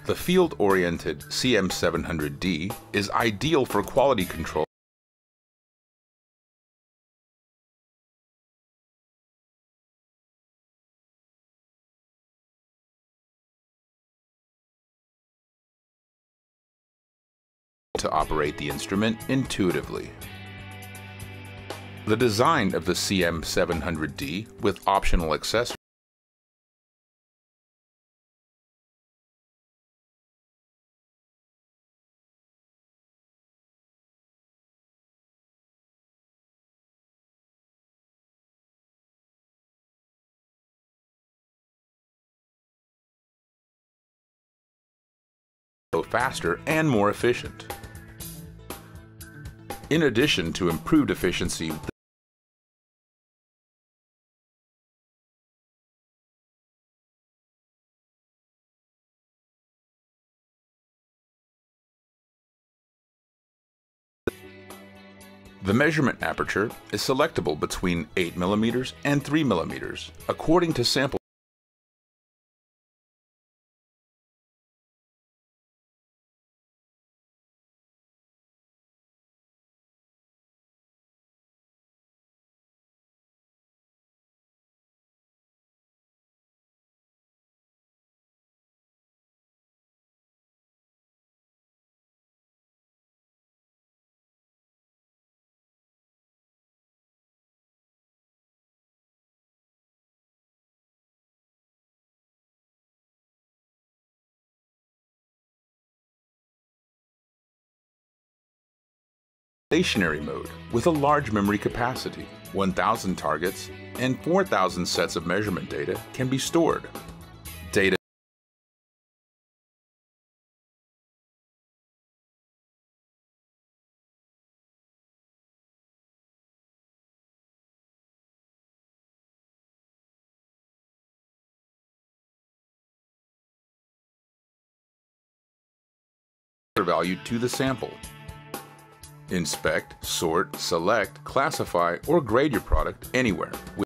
The field-oriented CM700D is ideal for quality control to operate the instrument intuitively. The design of the CM700D with optional accessories go faster and more efficient. In addition to improved efficiency, the measurement aperture is selectable between 8mm and 3mm according to sample. Stationary mode with a large memory capacity. 1,000 targets and 4,000 sets of measurement data can be stored. Data value to the sample. Inspect, sort, select, classify, or grade your product anywhere.